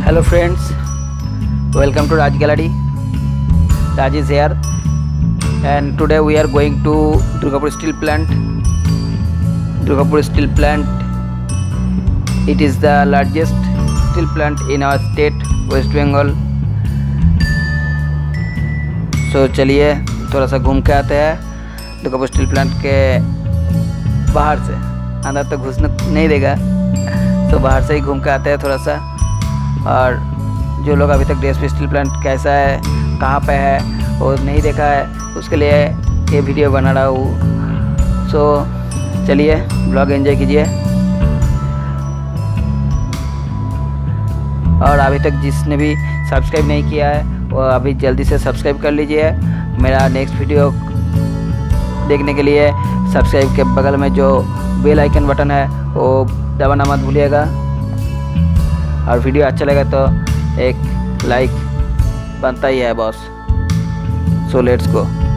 Hello friends, welcome to Raj Gallery. Raj is here and today we are going to Durgapur Steel Plant. Durgapur Steel Plant, it is the largest steel plant in our state West Bengal. So चलिए थोड़ा सा घूम के आते हैं Durgapur steel plant के बाहर से। अंदर तो घुसने नहीं देगा, तो बाहर से ही घूम के आते हैं थोड़ा सा। और जो लोग अभी तक डीएसपी स्टील प्लांट कैसा है, कहाँ पे है, वो नहीं देखा है, उसके लिए ये वीडियो बना रहा हूँ। सो चलिए ब्लॉग एंजॉय कीजिए। और अभी तक जिसने भी सब्सक्राइब नहीं किया है वो अभी जल्दी से सब्सक्राइब कर लीजिए। मेरा नेक्स्ट वीडियो देखने के लिए सब्सक्राइब के बगल में जो बेल आइकन बटन है वो दबाना मत भूलिएगा। और वीडियो अच्छा लगे तो एक लाइक बनता ही है बॉस। So let's go.